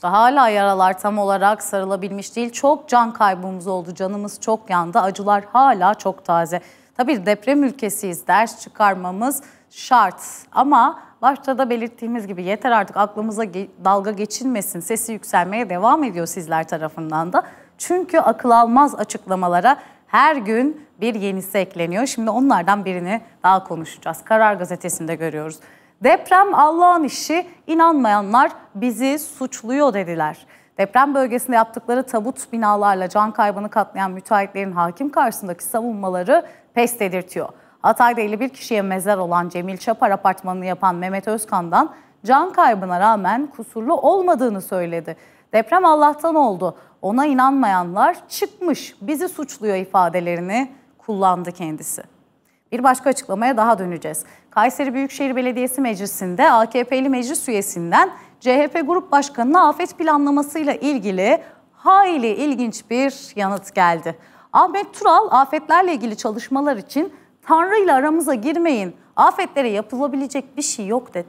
başlamıştı. Hala yaralar tam olarak sarılabilmiş değil. Çok can kaybımız oldu, canımız çok yandı. Acılar hala çok taze. Tabii deprem ülkesiyiz, ders çıkarmamız şart. Ama başta da belirttiğimiz gibi yeter artık, aklımıza dalga geçilmesin. Sesi yükselmeye devam ediyor sizler tarafından da. Çünkü akıl almaz açıklamalara her gün bir yenisi ekleniyor. Şimdi onlardan birini daha konuşacağız. Karar Gazetesi'nde görüyoruz. Deprem Allah'ın işi, inanmayanlar bizi suçluyor dediler. Deprem bölgesinde yaptıkları tabut binalarla can kaybını katlayan müteahhitlerin hakim karşısındaki savunmaları pes dedirtiyor. Hatay'da 51 kişiye mezar olan Cemil Çapar apartmanını yapan Mehmet Özkan'dan can kaybına rağmen kusurlu olmadığını söyledi. Deprem Allah'tan oldu, ona inanmayanlar çıkmış bizi suçluyor ifadelerini kullandı kendisi. Bir başka açıklamaya daha döneceğiz. Kayseri Büyükşehir Belediyesi Meclisi'nde AKP'li meclis üyesinden CHP Grup Başkanı'na afet planlamasıyla ilgili hayli ilginç bir yanıt geldi. Ahmet Tural, afetlerle ilgili çalışmalar için Tanrı ile aramıza girmeyin, afetlere yapılabilecek bir şey yok dedi.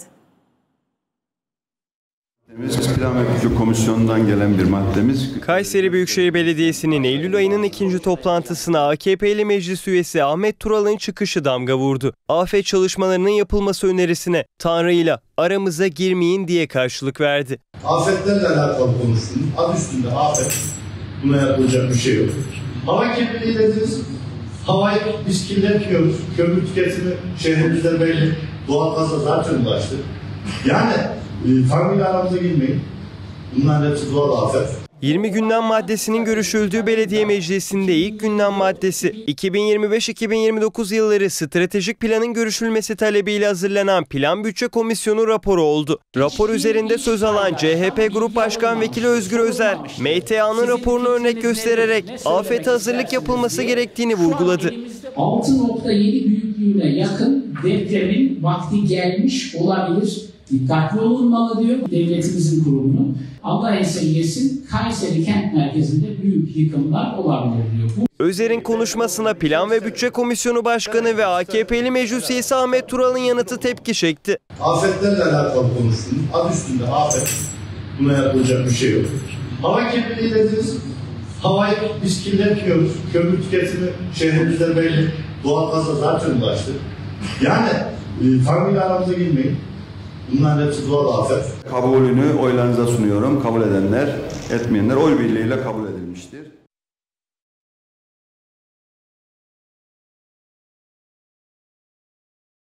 Plan ve Bütçe Komisyonu'ndan gelen bir maddemiz. Kayseri Büyükşehir Belediyesi'nin Eylül ayının ikinci toplantısına AKP'li meclis üyesi Ahmet Tural'ın çıkışı damga vurdu. Afet çalışmalarının yapılması önerisine Tanrı'yla aramıza girmeyin diye karşılık verdi. Afetlerle alakalı konuştunuz. Adı üstünde afet. Buna yapılacak bir şey yok. Hava kirliliği dediniz. Havayı biz kirletmiyoruz. Kömür tüketimi şehrimizde belli. Doğalgaza zaten ulaştı. Yani Tanrı'yla aramıza girmeyin. Bunların hepsi doğal afet. 20 gündem maddesinin görüşüldüğü belediye meclisinde ilk gündem maddesi 2025-2029 yılları stratejik planın görüşülmesi talebiyle hazırlanan Plan Bütçe Komisyonu raporu oldu. Rapor üzerinde söz alan CHP Grup Başkan Vekili Özgür Özel, MTA'nın raporunu örnek göstererek afete hazırlık yapılması gerektiğini vurguladı. 6.7 büyüklüğüne yakın depremin vakti gelmiş olabilir. Dikkatli olunmalı diyor devletimizin kurumunu. Allah esirgesin, Kayseri kent merkezinde büyük yıkımlar olabilir diyor. Özer'in konuşmasına Plan ve Bütçe Komisyonu Başkanı ve AKP'li meclis üyesi Ahmet Tural'ın yanıtı tepki çekti. Afetlerle alakalı konuştunuz. Adı üstünde afet. Buna yapılacak bir şey yok. Hava kirliliği dediniz. Havayı biz kirletmiyoruz. Kömür tüketimi şehrimizde belli. Doğalgaza zaten ulaştı. Yani Tanrı'yla aramıza girmeyin. Bunların hepsi doğal afet. Kabulünü oylarınıza sunuyorum. Kabul edenler, etmeyenler oy birliğiyle kabul edilmiştir.